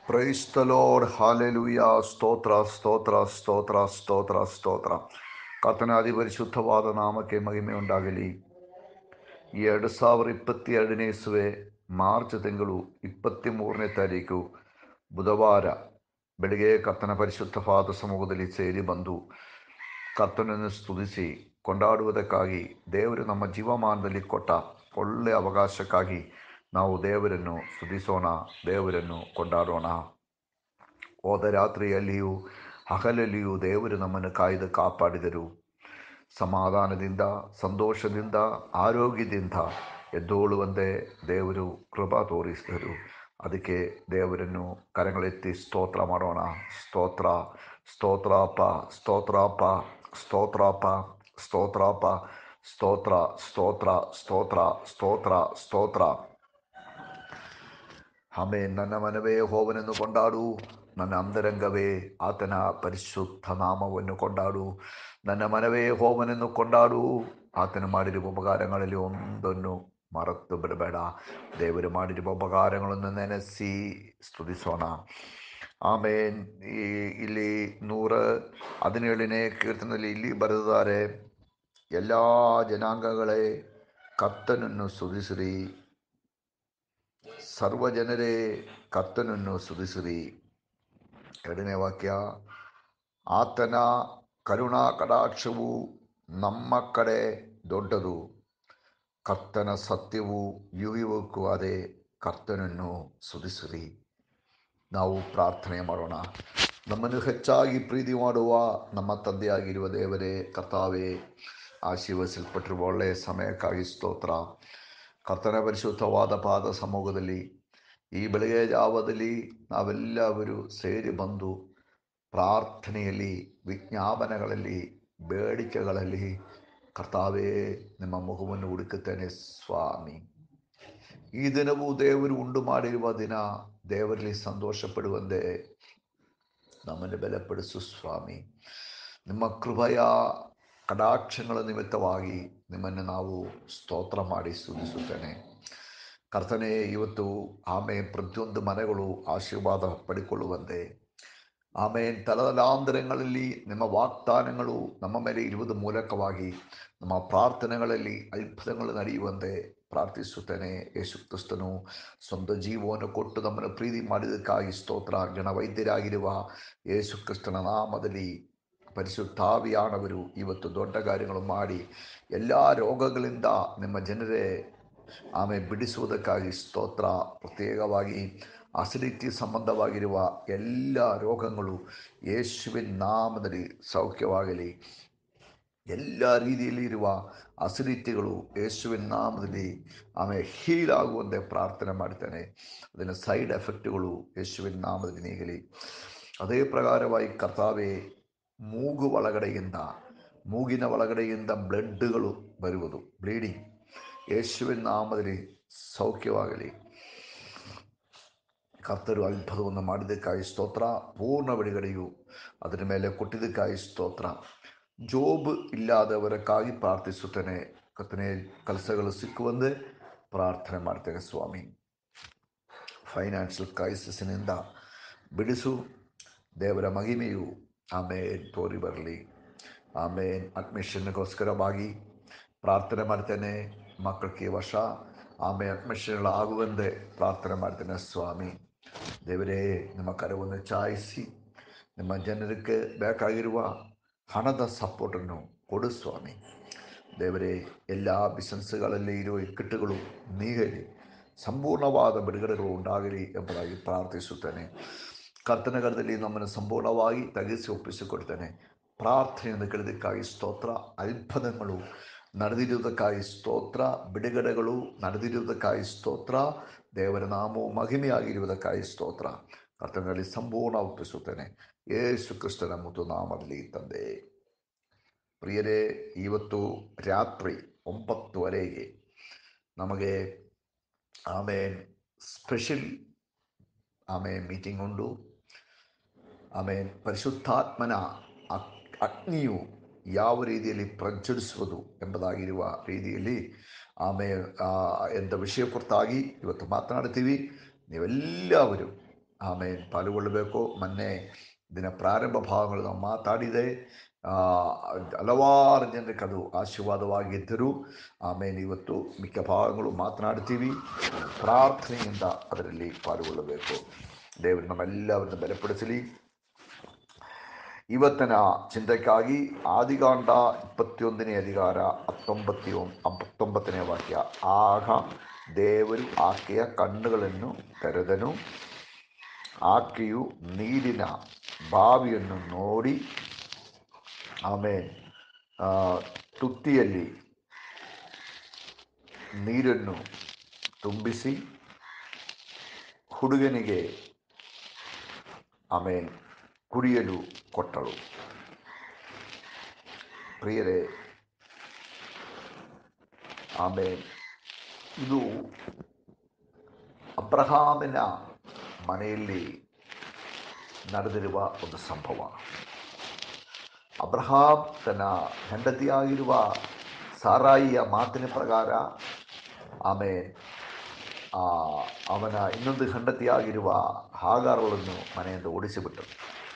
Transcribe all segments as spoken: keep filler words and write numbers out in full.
Praise the lord, hallelujah. ಸ್ತೋತ್ರ ಸ್ತೋತ್ರ ಸ್ತೋತ್ರ ಸ್ತೋತ್ರ ಸ್ತೋತ್ರ. ಕರ್ತನ ಅಧಿಪರಿಶುದ್ಧವಾದ ನಾಮಕ್ಕೆ ಮಹಿಮೆ ಉಂಟಾಗಲಿ. ಈ ಎರಡು ಸಾವಿರ ಇಪ್ಪತ್ತೆರಡನೇ ಇಸುವೆ ಮಾರ್ಚ್ ತಿಂಗಳು ಇಪ್ಪತ್ತಿ ಮೂರನೇ ತಾರೀಕು ಬುಧವಾರ ಬೆಳಗ್ಗೆ ಕರ್ತನ ಪರಿಶುದ್ಧವಾದ ಸಮೂಹದಲ್ಲಿ ಸೇರಿ ಬಂದು ಕರ್ತನನ್ನು ಸ್ತುತಿಸಿ ಕೊಂಡಾಡುವುದಕ್ಕಾಗಿ ದೇವರು ನಮ್ಮ ಜೀವಮಾನದಲ್ಲಿ ಕೊಟ್ಟ ಒಳ್ಳೆಯ ಅವಕಾಶಕ್ಕಾಗಿ ನಾವು ದೇವರನ್ನು ಸ್ತುತಿಸೋಣ, ದೇವರನ್ನು ಕೊಂಡಾಡೋಣ. ಹೋದ ರಾತ್ರಿಯಲ್ಲಿಯೂ ಹಗಲಲ್ಲಿಯೂ ದೇವರು ನಮ್ಮನ್ನು ಕಾಯ್ದು ಕಾಪಾಡಿದರು. ಸಮಾಧಾನದಿಂದ, ಸಂತೋಷದಿಂದ, ಆರೋಗ್ಯದಿಂದ ಎದ್ದೋಳುವಂತೆ ದೇವರು ಕೃಪಾ ತೋರಿಸಿದರು. ಅದಕ್ಕೆ ದೇವರನ್ನು ಕರಗಳೆತ್ತಿ ಸ್ತೋತ್ರ ಮಾಡೋಣ. ಸ್ತೋತ್ರ ಸ್ತೋತ್ರಪ್ಪ ಸ್ತೋತ್ರಪ್ಪ ಸ್ತೋತ್ರಪ್ಪ ಸ್ತೋತ್ರಪ್ಪ ಸ್ತೋತ್ರ ಸ್ತೋತ್ರ ಸ್ತೋತ್ರ ಸ್ತೋತ್ರ ಸ್ತೋತ್ರ. ಆಮೆನ್. ನನ್ನ ಮನವೇ ಯೆಹೋವನನ್ನು ಕೊಂಡಾಡು, ನನ್ನ ಅಂತರಂಗವೇ ಆತನ ಪರಿಶುದ್ಧ ನಾಮವನ್ನು ಕೊಂಡಾಡು. ನನ್ನ ಮನವೇ ಯೆಹೋವನನ್ನು ಕೊಂಡಾಡು, ಆತನು ಮಾಡಿರುವ ಉಪಕಾರಗಳಲ್ಲಿ ಒಂದನ್ನು ಮರೆತು ಬಿಡಬೇಡ. ದೇವರು ಮಾಡಿರುವ ಉಪಕಾರಗಳನ್ನು ನೆನೆಸಿ ಸ್ತುತಿಸೋಣ. ಆಮೇನ್. ಈ ಇಲ್ಲಿ ನೂರ ಹದಿನೇಳನೇ ಕೀರ್ತನೆಯಲ್ಲಿ ಇಲ್ಲಿ ಬರೆದಿದ್ದಾರೆ, ಎಲ್ಲ ಜನಾಂಗಗಳೇ ಕರ್ತನನ್ನು ಸ್ತುತಿಸಿರಿ, ಸರ್ವಜನರೇ ಕರ್ತನನ್ನು ಸ್ತುತಿಸಿರಿ. ಎರಡನೇ ವಾಕ್ಯ, ಆತನ ಕರುಣಾ ಕಟಾಕ್ಷವು ನಮ್ಮ ಕಡೆ ದೊಡ್ಡದು, ಕರ್ತನ ಸತ್ಯವು ಯುಗಕ್ಕೂ ಅದೇ, ಕರ್ತನನ್ನು ಸ್ತುತಿಸಿರಿ. ನಾವು ಪ್ರಾರ್ಥನೆ ಮಾಡೋಣ. ನಮ್ಮನ್ನು ಹೆಚ್ಚಾಗಿ ಪ್ರೀತಿ ಮಾಡುವ ನಮ್ಮ ತಂದೆಯಾಗಿರುವ ದೇವರೇ, ಕರ್ತಾವೇ, ಆಶೀರ್ವದಿಸಲ್ಪಟ್ಟಿರುವ ಒಳ್ಳೆಯ ಸಮಯಕ್ಕಾಗಿ ಸ್ತೋತ್ರ. ಕರ್ತನ ಪರಿಶುದ್ಧವಾದ ಪಾದ ಸಮ್ಮುಖದಲ್ಲಿ ಈ ಬೆಳಗ್ಗೆ ಜಾವದಲ್ಲಿ ನಾವೆಲ್ಲರೂ ಸೇರಿ ಬಂದು ಪ್ರಾರ್ಥನೆಯಲ್ಲಿ, ವಿಜ್ಞಾಪನೆಗಳಲ್ಲಿ, ಬೇಡಿಕೆಗಳಲ್ಲಿ ಕರ್ತಾವೇ ನಿಮ್ಮ ಮುಖವನ್ನು ಹುಡುಕುತ್ತೇನೆ ಸ್ವಾಮಿ. ಈ ದಿನವೂ ದೇವರು ಉಂಟು ಮಾಡಿರುವ ದಿನ, ದೇವರಲ್ಲಿ ಸಂತೋಷ ಪಡುವಂತೆ ನಮ್ಮನ್ನು ಬಲಪಡಿಸು ಸ್ವಾಮಿ. ನಿಮ್ಮ ಕೃಪೆಯ ಕಟಾಕ್ಷಗಳ ನಿಮಿತ್ತವಾಗಿ ನಿಮ್ಮನ್ನು ನಾವು ಸ್ತೋತ್ರ ಮಾಡಿ ಸ್ತುತಿಸುತ್ತೇನೆ ಕರ್ತನೇ. ಇವತ್ತು ಆಮೇನ್ ಪ್ರತಿಯೊಂದು ಮನೆಗಳು ಆಶೀರ್ವಾದ ಪಡಿಕೊಳ್ಳುವಂತೆ, ಆಮೇನ್ ತಲತಲಾಂತರಗಳಲ್ಲಿ ನಿಮ್ಮ ವಾಗ್ದಾನಗಳು ನಮ್ಮ ಮೇಲೆ ಇರುವುದ ಮೂಲಕವಾಗಿ ನಮ್ಮ ಪ್ರಾರ್ಥನೆಗಳಲ್ಲಿ ಅದ್ಭುತಗಳು ನಡೆಯುವಂತೆ ಪ್ರಾರ್ಥಿಸುತ್ತೇನೆ. ಯೇಸು ಕ್ರಿಸ್ತನು ಸ್ವಂತ ಜೀವವನ್ನು ಕೊಟ್ಟು ನಮ್ಮನ್ನು ಪ್ರೀತಿ ಮಾಡಿದ್ದಕ್ಕಾಗಿ ಸ್ತೋತ್ರ. ಜನವೈದ್ಯರಾಗಿರುವ ಯೇಸು ಕ್ರಿಸ್ತನ ನಾಮದಲ್ಲಿ ಪರಿಶುದ್ಧಾವಿಯಾನವರು ಇವತ್ತು ದೊಡ್ಡ ಕಾರ್ಯಗಳು ಮಾಡಿ ಎಲ್ಲ ರೋಗಗಳಿಂದ ನಿಮ್ಮ ಜನರೇ ಆಮೇಲೆ ಬಿಡಿಸುವುದಕ್ಕಾಗಿ ಸ್ತೋತ್ರ. ಪ್ರತ್ಯೇಕವಾಗಿ ಅಸಿಡಿಟಿ ಸಂಬಂಧವಾಗಿರುವ ಎಲ್ಲ ರೋಗಗಳು ಯೇಸುವಿನ ನಾಮದಲ್ಲಿ ಸೌಖ್ಯವಾಗಲಿ. ಎಲ್ಲ ರೀತಿಯಲ್ಲಿ ಇರುವ ಅಸಿಡಿಟಿಗಳು ಯೇಸುವಿನ ನಾಮದಲ್ಲಿ ಆಮೇಲೆ ಹೀಲ್ ಆಗುವಂತೆ ಪ್ರಾರ್ಥನೆ ಮಾಡ್ತೇನೆ. ಅದನ್ನು ಸೈಡ್ ಎಫೆಕ್ಟ್ಗಳು ಯೇಸುವಿನ ನಾಮದಲ್ಲಿ ನೀಗಲಿ. ಅದೇ ಪ್ರಕಾರವಾಗಿ ಕರ್ತಾವೇ, ಮೂಗು ಒಳಗಡೆಯಿಂದ ಮೂಗಿನ ಒಳಗಡೆಯಿಂದ ಬ್ಲಡ್ಗಳು ಬರುವುದು, ಬ್ಲೀಡಿಂಗ್, ಯೇಸುವಿನ ನಾಮದಲ್ಲಿ ಸೌಖ್ಯವಾಗಲಿ. ಕರ್ತರು ಅದ್ಭುತವನ್ನು ಮಾಡಿದ್ದಕ್ಕಾಗಿ ಸ್ತೋತ್ರ. ಪೂರ್ಣ ಬಿಡುಗಡೆಯು ಅದರ ಮೇಲೆ ಕೊಟ್ಟಿದ್ದಕ್ಕಾಗಿ ಸ್ತೋತ್ರ. ಜೋಬ್ ಇಲ್ಲದವರಕ್ಕಾಗಿ ಪ್ರಾರ್ಥಿಸುತ್ತೇನೆ. ಕರ್ತನೇ, ಕೆಲಸಗಳು ಸಿಕ್ಕುವಂತೆ ಪ್ರಾರ್ಥನೆ ಮಾಡ್ತೇನೆ ಸ್ವಾಮಿ. ಫೈನಾನ್ಷಿಯಲ್ ಕ್ರೈಸಿಸ್ನಿಂದ ಬಿಡಿಸು. ದೇವರ ಮಹಿಮೆಯು ಆಮೇನ್ ತೋರಿ ಬರಲಿ. ಆಮೇನ್. ಅಡ್ಮಿಷನ್ಗೋಸ್ಕರವಾಗಿ ಪ್ರಾರ್ಥನೆ ಮಾಡ್ತೇನೆ. ಮಕ್ಕಳಿಗೆ ವರ್ಷ ಆಮೇಲೆ ಅಡ್ಮಿಷನ್ಗಳಾಗುವಂತೆ ಪ್ರಾರ್ಥನೆ ಮಾಡ್ತೇನೆ ಸ್ವಾಮಿ. ದೇವರೇ, ನಿಮ್ಮ ಕರವನ್ನು ಚಾಯಿಸಿ ನಿಮ್ಮ ಜನರಿಗೆ ಬೇಕಾಗಿರುವ ಹಣದ ಸಪೋರ್ಟನ್ನು ಕೊಡು ಸ್ವಾಮಿ. ದೇವರೇ, ಎಲ್ಲ ಬಿಸಿನೆಸ್ಗಳಲ್ಲಿ ಇರುವ ಇಕ್ಕಟ್ಟುಗಳು ನೀಗಲಿ, ಸಂಪೂರ್ಣವಾದ ಬಿಡುಗಡೆಗಳು ಉಂಟಾಗಲಿ ಎಂಬುದಾಗಿ ಪ್ರಾರ್ಥಿಸುತ್ತೇನೆ. ಕರ್ತನಗರದಲ್ಲಿ ನಮ್ಮನ್ನು ಸಂಪೂರ್ಣವಾಗಿ ತಗ್ಗಿಸಿ ಒಪ್ಪಿಸಿಕೊಡ್ತೇನೆ. ಪ್ರಾರ್ಥನೆಯನ್ನು ಕೇಳಿದ್ದಕ್ಕಾಗಿ ಸ್ತೋತ್ರ. ಅದ್ಭುತಗಳು ನಡೆದಿರುವುದಕ್ಕಾಗಿ ಸ್ತೋತ್ರ. ಬಿಡುಗಡೆಗಳು ನಡೆದಿರುವುದಕ್ಕಾಗಿ ಸ್ತೋತ್ರ. ದೇವರ ನಾಮವು ಮಹಿಮೆಯಾಗಿರುವುದಕ್ಕಾಗಿ ಸ್ತೋತ್ರ. ಕರ್ತನಲ್ಲಿ ಸಂಪೂರ್ಣ ಒಪ್ಪಿಸುತ್ತೇನೆ ಯೇಸು ಕ್ರಿಸ್ತನ ಮುದ್ದು ನಾಮದಲ್ಲಿ ತಂದೆ. ಪ್ರಿಯರೇ, ಇವತ್ತು ರಾತ್ರಿ ಒಂಬತ್ತುವರೆಗೆ ನಮಗೆ ಆಮೇನ್ ಸ್ಪೆಷಲ್ ಆಮೇನ್ ಮೀಟಿಂಗ್ ಉಂಟು. ಆಮೇನ್. ಪರಿಶುದ್ಧಾತ್ಮನ ಅಗ್ನಿಯು ಯಾವ ರೀತಿಯಲ್ಲಿ ಪ್ರಜ್ವಲಿಸುವುದು ಎಂಬುದಾಗಿರುವ ರೀತಿಯಲ್ಲಿ ಆಮೇಲೆ ಎಂಥ ವಿಷಯ ಕುರಿತಾಗಿ ಇವತ್ತು ಮಾತನಾಡ್ತೀವಿ. ನೀವೆಲ್ಲವರು ಆಮೇಲೆ ಪಾಲ್ಗೊಳ್ಳಬೇಕು. ಮೊನ್ನೆ ದಿನ ಪ್ರಾರಂಭ ಭಾಗಗಳು ನಾವು ಮಾತಾಡಿದೆ. ಹಲವಾರು ಜನರಿಗೆ ಅದು ಆಶೀರ್ವಾದವಾಗಿದ್ದರು. ಆಮೇಲೆ ಇವತ್ತು ಮಿಕ್ಕ ಭಾಗಗಳು ಮಾತನಾಡ್ತೀವಿ. ಪ್ರಾರ್ಥನೆಯಿಂದ ಅದರಲ್ಲಿ ಪಾಲ್ಗೊಳ್ಳಬೇಕು. ದೇವರು ನಮ್ಮೆಲ್ಲವರನ್ನು ಬಲಪಡಿಸಲಿ. ಇವತ್ತಿನ ಚಿಂತಕ್ಕಾಗಿ ಆದಿಕಾಂಡ ಇಪ್ಪತ್ತೊಂದನೇ ಅಧಿಕಾರ ಹತ್ತೊಂಬತ್ತ ಹತ್ತೊಂಬತ್ತನೇ ವಾಕ್ಯ. ಆಗ ದೇವರು ಆಕೆಯ ಕಣ್ಣುಗಳನ್ನು ತೆರೆದನು, ಆಕೆಯು ನೀರಿನ ಬಾವಿಯನ್ನು ನೋಡಿ ಆಮೇಲೆ ತುತ್ತಿಯಲ್ಲಿ ನೀರನ್ನು ತುಂಬಿಸಿ ಹುಡುಗನಿಗೆ ಆಮೇಲೆ ಕುಡಿಯಲು ಕೊಟ್ಟಳು. ಪ್ರಿಯರೇ, ಆಮೇಲೆ ಇದು ಅಬ್ರಹಾಮನ ಮನೆಯಲ್ಲಿ ನಡೆದಿರುವ ಒಂದು ಸಂಭವ. ಅಬ್ರಹಾಂ ತನ್ನ ಹೆಂಡತಿಯಾಗಿರುವ ಸಾರಾಯಿಯ ಮಾತಿನ ಪ್ರಕಾರ ಆಮೇಲೆ ಅವನ ಇನ್ನೊಂದು ಹೆಂಡತಿಯಾಗಿರುವ ಹಾಗಾರಳನ್ನು ಮನೆಯಿಂದ ಓಡಿಸಿಬಿಟ್ಟರು.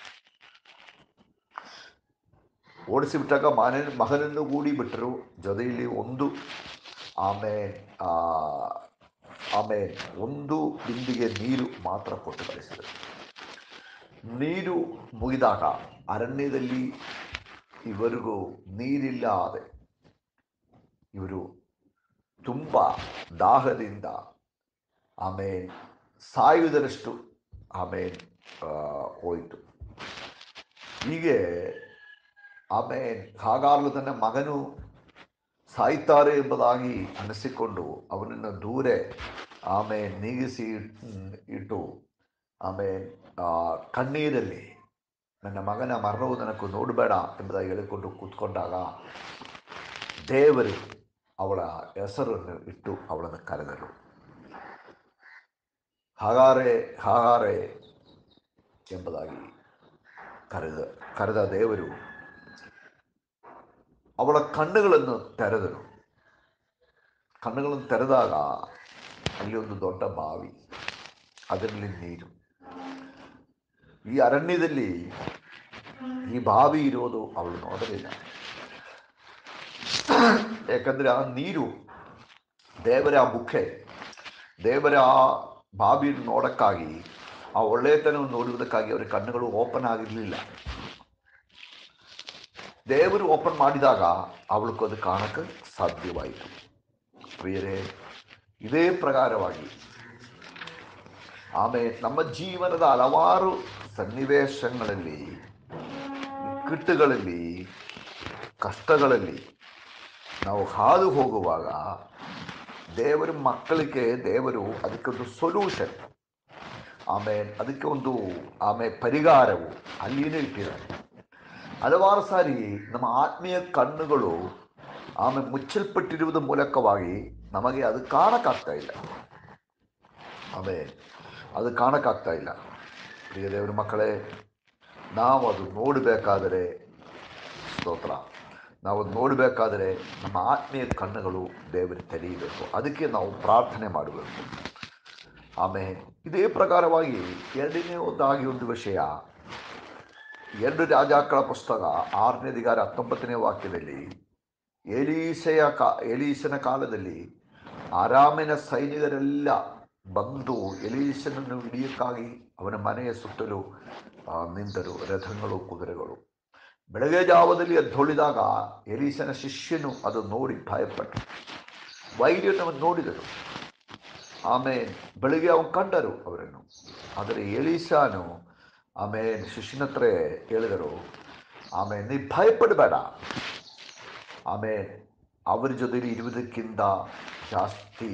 ಓಡಿಸಿಬಿಟ್ಟಾಗ ಮನೆ ಮಗನನ್ನು ಕೂಡಿ ಬಿಟ್ಟರು. ಜೊತೆಯಲ್ಲಿ ಒಂದು ಆಮೇಲೆ ಆಮೇಲೆ ಒಂದು ಬಿಂದಿಗೆ ನೀರು ಮಾತ್ರ ಕೊಟ್ಟು ಕಳಿಸಿದರು. ನೀರು ಮುಗಿದಾಗ ಅರಣ್ಯದಲ್ಲಿ ಇವರಿಗೂ ನೀರಿಲ್ಲದೆ ಇವರು ತುಂಬ ದಾಹದಿಂದ ಆಮೇಲೆ ಸಾಯುವುದರಷ್ಟು ಆಮೇಲೆ ಹೋಯಿತು. ಹೀಗೆ ಆಮೇಲೆ ಹಾಗಾಗಲು ತನ್ನ ಮಗನು ಸಾಯ್ತಾರೆ ಎಂಬುದಾಗಿ ಅನಿಸಿಕೊಂಡು ಅವನನ್ನು ದೂರ ಆಮೇಲೆ ನೀಗಿಸಿ ಇಟ್ಟು ಆಮೇಲೆ ಕಣ್ಣೀರಲ್ಲಿ ನನ್ನ ಮಗನ ಮರಣವು ನನಗೂ ನೋಡಬೇಡ ಎಂಬುದಾಗಿ ಹೇಳಿಕೊಂಡು ಕೂತ್ಕೊಂಡಾಗ ದೇವರು ಅವಳ ಹೆಸರನ್ನು ಇಟ್ಟು ಅವಳನ್ನು ಕರೆದರು. ಹಾಗಾರೆ ಹಾಗಾರೆ ಎಂಬುದಾಗಿ ಕರೆದ ಕರೆದ ದೇವರು ಅವಳ ಕಣ್ಣುಗಳನ್ನು ತೆರೆದರು. ಕಣ್ಣುಗಳನ್ನು ತೆರೆದಾಗ ಅಲ್ಲಿ ಒಂದು ದೊಡ್ಡ ಬಾವಿ, ಅದರಲ್ಲಿ ನೀರು. ಈ ಅರಣ್ಯದಲ್ಲಿ ಈ ಬಾವಿ ಇರೋದು ಅವಳು ನೋಡಲಿಲ್ಲ. ಯಾಕಂದರೆ ಆ ನೀರು ದೇವರ ಆ ಮುಖೆ, ದೇವರ ಆ ಬಾವಿಯನ್ನು ನೋಡೋಕ್ಕಾಗಿ, ಆ ಒಳ್ಳೆಯತನವನ್ನು ನೋಡುವುದಕ್ಕಾಗಿ ಅವರ ಕಣ್ಣುಗಳು ಓಪನ್ ಆಗಿರಲಿಲ್ಲ. ದೇವರು ಓಪನ್ ಮಾಡಿದಾಗ ಅವಳಿಗೆ ಅದು ಕಾಣಕ್ಕೆ ಸಾಧ್ಯವಾಯಿತು. ಪ್ರಿಯರೇ, ಇದೇ ಪ್ರಕಾರವಾಗಿ ಆಮೇಲೆ ನಮ್ಮ ಜೀವನದ ಹಲವಾರು ಸನ್ನಿವೇಶಗಳಲ್ಲಿ, ಇಕ್ಕಟ್ಟುಗಳಲ್ಲಿ, ಕಷ್ಟಗಳಲ್ಲಿ ನಾವು ಹಾದು ಹೋಗುವಾಗ ದೇವರ ಮಕ್ಕಳಿಗೆ ದೇವರು ಅದಕ್ಕೊಂದು ಸೊಲ್ಯೂಷನ್, ಆಮೇಲೆ ಅದಕ್ಕೆ ಒಂದು ಆಮೇಲೆ ಪರಿಹಾರವು ಅಲ್ಲಿಯೇ ಇಟ್ಟಿದ್ದಾರೆ. ಹಲವಾರು ಸಾರಿ ನಮ್ಮ ಆತ್ಮೀಯ ಕಣ್ಣುಗಳು ಆಮೇಲೆ ಮುಚ್ಚಲ್ಪಟ್ಟಿರುವುದರ ಮೂಲಕವಾಗಿ ನಮಗೆ ಅದು ಕಾಣಕ್ಕಾಗ್ತಾ ಇಲ್ಲ. ಆಮೇಲೆ ಅದು ಕಾಣಕ್ಕಾಗ್ತಾ ಇಲ್ಲ. ಪ್ರಿಯ ದೇವರ ಮಕ್ಕಳೇ, ನಾವು ಅದು ನೋಡಬೇಕಾದರೆ, ಸ್ತೋತ್ರ, ನಾವು ಅದು ನೋಡಬೇಕಾದರೆ ನಮ್ಮ ಆತ್ಮೀಯ ಕಣ್ಣುಗಳು ದೇವರಿಗೆ ತೆರೆಯಬೇಕು. ಅದಕ್ಕೆ ನಾವು ಪ್ರಾರ್ಥನೆ ಮಾಡಬೇಕು. ಆಮೇಲೆ ಇದೇ ಪ್ರಕಾರವಾಗಿ ಎರಡನೇದಾಗಿ ಒಂದು ವಿಷಯ, ಎರಡು ರಾಜಾಗಳ ಪುಸ್ತಕ ಆರನೇ ಅಧಿಕಾರ ಹತ್ತೊಂಬತ್ತನೇ ವಾಕ್ಯದಲ್ಲಿ, ಎಲೀಸೆಯ ಕಾ ಎಲೀಸನ ಕಾಲದಲ್ಲಿ ಅರಾಮಿನ ಸೈನಿಕರೆಲ್ಲ ಬಂದು ಎಲೀಸನನ್ನು ಹಿಡಿಯಕ್ಕಾಗಿ ಅವನ ಮನೆಯ ಸುತ್ತಲೂ ನಿಂತರು, ರಥಗಳು, ಕುದುರೆಗಳು. ಬೆಳಗ್ಗೆ ಜಾವದಲ್ಲಿ ಎದ್ದೊಳಿದಾಗ ಎಲೀಸನ ಶಿಷ್ಯನು ಅದು ನೋಡಿ ಭಯಪಟ್ಟರು. ವೈದ್ಯನನ್ನು ನೋಡಿದರು. ಆಮೇಲೆ ಬೆಳಗ್ಗೆ ಅವನು ಕಂಡರು ಅವರನ್ನು. ಆದರೆ ಎಲೀಸನು ಆಮೇಲೆ ಶಿಷ್ಯನ ಹತ್ರ ಹೇಳಿದರು, ಆಮೇಲೆ ನೀ ಭಯಪಡಬೇಡ, ಆಮೇಲೆ ಅವರ ಜೊತೆಲಿ ಇರುವುದಕ್ಕಿಂತ ಜಾಸ್ತಿ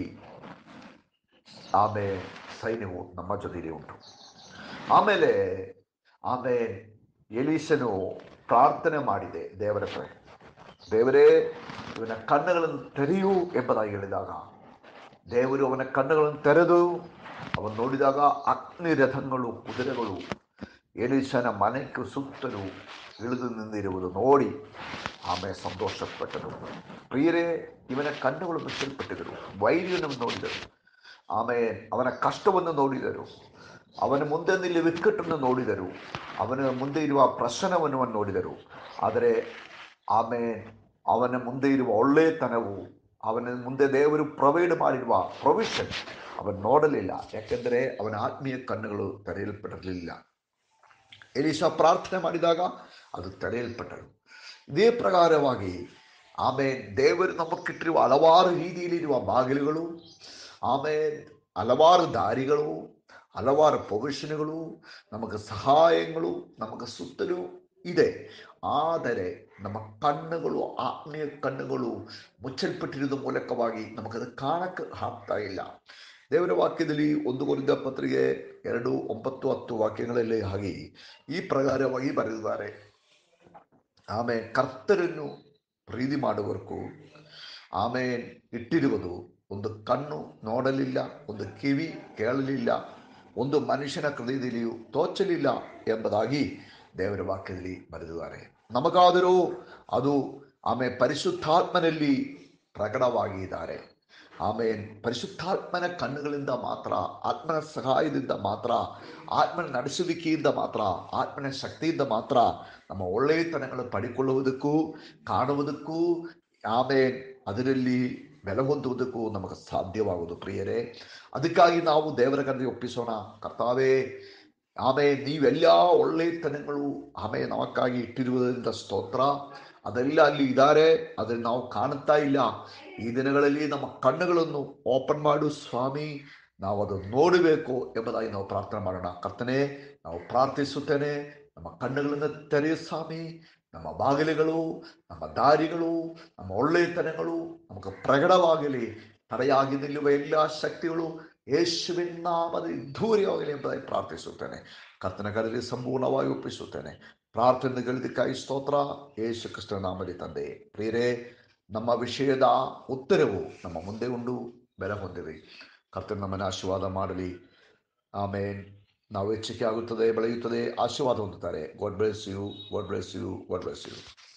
ಆಮೇಲೆ ಸೈನ್ಯವು ನಮ್ಮ ಜೊತೆಲಿ ಉಂಟು. ಆಮೇಲೆ ಆಮೇಲೆ ಎಲೀಸನು ಪ್ರಾರ್ಥನೆ ಮಾಡಿದೆ ದೇವರ ಹತ್ರ, ದೇವರೇ ಇವನ ಕಣ್ಣುಗಳನ್ನು ತೆರೆಯು ಎಂಬುದಾಗಿ ಹೇಳಿದಾಗ ದೇವರು ಅವನ ಕಣ್ಣುಗಳನ್ನು ತೆರೆದು ಅವನು ನೋಡಿದಾಗ ಅಗ್ನಿ ರಥಗಳು, ಕುದುರೆಗಳು ಎಲೀಸನ ಮನೆಗೆ ಸುತ್ತಲೂ ಇಳಿದು ನಿಂದಿರುವುದು ನೋಡಿ ಆಮೇಲೆ ಸಂತೋಷಪಟ್ಟರು. ಪ್ರಿಯರೇ, ಇವನ ಕಣ್ಣುಗಳು ಮುಚ್ಚಲ್ಪಟ್ಟಿದ್ದರು. ವೈರ್ಯವನ್ನು ನೋಡಿದರು. ಆಮೇಲೆ ಅವನ ಕಷ್ಟವನ್ನು ನೋಡಿದರು. ಅವನ ಮುಂದೆ ನಿಲ್ಲಿ ವಿಕ್ಕಟ್ಟನ್ನು ನೋಡಿದರು, ಅವನ ಮುಂದೆ ಇರುವ ಪ್ರಶ್ನವನ್ನು ನೋಡಿದರು. ಆದರೆ ಆಮೇಲೆ ಅವನ ಮುಂದೆ ಇರುವ ಒಳ್ಳೆಯತನವು, ಅವನ ಮುಂದೆ ದೇವರು ಪ್ರೊವೈಡ್ ಮಾಡಿರುವ ಪ್ರೊವಿಷನ್ ಅವನು ನೋಡಲಿಲ್ಲ. ಯಾಕೆಂದರೆ ಅವನ ಆತ್ಮೀಯ ಕಣ್ಣುಗಳು ತೆರೆಯಲ್ಪಟ್ಟಿರಲಿಲ್ಲ. ಎಲೀಷಾ ಪ್ರಾರ್ಥನೆ ಮಾಡಿದಾಗ ಅದು ತೆರೆಯಲ್ಪಟ್ಟರು. ಇದೇ ಪ್ರಕಾರವಾಗಿ ಆಮೇಲೆ ದೇವರು ನಮಗಿಟ್ಟಿರುವ ಹಲವಾರು ರೀತಿಯಲ್ಲಿರುವ ಬಾಗಿಲುಗಳು, ಆಮೇಲೆ ಹಲವಾರು ದಾರಿಗಳು, ಹಲವಾರು ಪ್ರೊವಿಷನ್ಗಳು, ನಮಗೆ ಸಹಾಯಗಳು ನಮಗೆ ಸುತ್ತಲೂ ಇದೆ. ಆದರೆ ನಮ್ಮ ಕಣ್ಣುಗಳು, ಆತ್ಮೀಯ ಕಣ್ಣುಗಳು ಮುಚ್ಚಲ್ಪಟ್ಟಿರೋದ ಮೂಲಕವಾಗಿ ನಮಗದು ಕಾಣಕ್ಕೆ ಆಗ್ತಾ ಇಲ್ಲ. ದೇವರ ವಾಕ್ಯದಲ್ಲಿ ಒಂದು ಕೊರಿಂಥ ಪತ್ರಿಕೆ ಎರಡು ಒಂಬತ್ತು ಹತ್ತು ವಾಕ್ಯಗಳಲ್ಲಿ ಹಾಗೆ ಈ ಪ್ರಕಾರವಾಗಿ ಬರೆದಿದ್ದಾರೆ. ಆಮೇಲೆ ಕರ್ತರನ್ನು ಪ್ರೀತಿ ಮಾಡುವವರೆಗೂ ಆಮೇಲೆ ಇಟ್ಟಿರುವುದು ಒಂದು ಕಣ್ಣು ನೋಡಲಿಲ್ಲ, ಒಂದು ಕಿವಿ ಕೇಳಲಿಲ್ಲ, ಒಂದು ಮನುಷ್ಯನ ಹೃದಯದಲ್ಲಿಯೂ ತೋಚಲಿಲ್ಲ ಎಂಬುದಾಗಿ ದೇವರ ವಾಕ್ಯದಲ್ಲಿ ಬರೆದಿದ್ದಾರೆ. ನಮಗಾದರೂ ಅದು ಆಮೇಲೆ ಪರಿಶುದ್ಧಾತ್ಮನಲ್ಲಿ ಪ್ರಕಟವಾಗಿದ್ದಾರೆ. ಆಮೇಲೆ ಪರಿಶುದ್ಧಾತ್ಮನ ಕಣ್ಣುಗಳಿಂದ ಮಾತ್ರ, ಆತ್ಮನ ಸಹಾಯದಿಂದ ಮಾತ್ರ, ಆತ್ಮನ ನಡೆಸುವಿಕೆಯಿಂದ ಮಾತ್ರ, ಆತ್ಮನ ಶಕ್ತಿಯಿಂದ ಮಾತ್ರ ನಮ್ಮ ಒಳ್ಳೆಯತನಗಳು ಪಡಿಕೊಳ್ಳುವುದಕ್ಕೂ ಕಾಣುವುದಕ್ಕೂ ಆಮೇಲೆ ಅದರಲ್ಲಿ ಬೆಲೆ ಹೊಂದುವುದಕ್ಕೂ ನಮಗೆ ಸಾಧ್ಯವಾಗುವುದು ಪ್ರಿಯರೇ. ಅದಕ್ಕಾಗಿ ನಾವು ದೇವರ ಕಡೆಗೆ ಒಪ್ಪಿಸೋಣ. ಕರ್ತಾವೇ, ಆಮೇಲೆ ನೀವೆಲ್ಲ ಒಳ್ಳೆಯತನಗಳು ಆಮೇಲೆ ನಮಕ್ಕಾಗಿ ಇಟ್ಟಿರುವುದರಿಂದ ಸ್ತೋತ್ರ. ಅದೆಲ್ಲ ಅಲ್ಲಿ ಇದ್ದಾರೆ, ಅದನ್ನು ನಾವು ಕಾಣುತ್ತಾ ಇಲ್ಲ. ಈ ದಿನಗಳಲ್ಲಿ ನಮ್ಮ ಕಣ್ಣುಗಳನ್ನು ಓಪನ್ ಮಾಡು ಸ್ವಾಮಿ, ನಾವು ಅದನ್ನು ನೋಡಬೇಕು ಎಂಬುದಾಗಿ ನಾವು ಪ್ರಾರ್ಥನೆ ಮಾಡೋಣ. ಕರ್ತನೇ, ನಾವು ಪ್ರಾರ್ಥಿಸುತ್ತೇನೆ, ನಮ್ಮ ಕಣ್ಣುಗಳನ್ನು ತೆರೆಯು ಸ್ವಾಮಿ. ನಮ್ಮ ಬಾಗಿಲುಗಳು, ನಮ್ಮ ದಾರಿಗಳು, ನಮ್ಮ ಒಳ್ಳೆಯತನಗಳು ನಮಗೆ ಪ್ರಕಟವಾಗಲಿ. ತಡೆಯಾಗಿ ನಿಲ್ಲುವ ಎಲ್ಲ ಶಕ್ತಿಗಳು ಯೇಸುವಿನ ನಾಮದಲ್ಲಿ ದೂರವಾಗಲಿ ಎಂಬುದಾಗಿ ಪ್ರಾರ್ಥಿಸುತ್ತೇನೆ. ಕರ್ತನ ಕರೆಯಲ್ಲಿ ಸಂಪೂರ್ಣವಾಗಿ ಒಪ್ಪಿಸುತ್ತೇನೆ. ಪ್ರಾರ್ಥನೆ ಗಳಿದಕ್ಕಾಗಿ ಸ್ತೋತ್ರ, ಯೇಸು ಕ್ರಿಸ್ತನ ನಾಮದಲ್ಲಿ ತಂದೆ. ಪ್ರಿಯರೇ, ನಮ್ಮ ವಿಷಯದ ಉತ್ತರವು ನಮ್ಮ ಮುಂದೆ ಉಂಡು ಬೆಲೆ ಹೊಂದಿರಿ. ಕರ್ತನ ನಮ್ಮನ್ನು ಆಶೀರ್ವಾದ ಮಾಡಲಿ. ಆಮೇನ್. ನಾವು ಹೆಚ್ಚಿಗೆ ಆಗುತ್ತದೆ, ಬೆಳೆಯುತ್ತದೆ, ಆಶೀರ್ವಾದ ಹೊಂದುತ್ತಾರೆ. God bless you, God bless you, God bless you.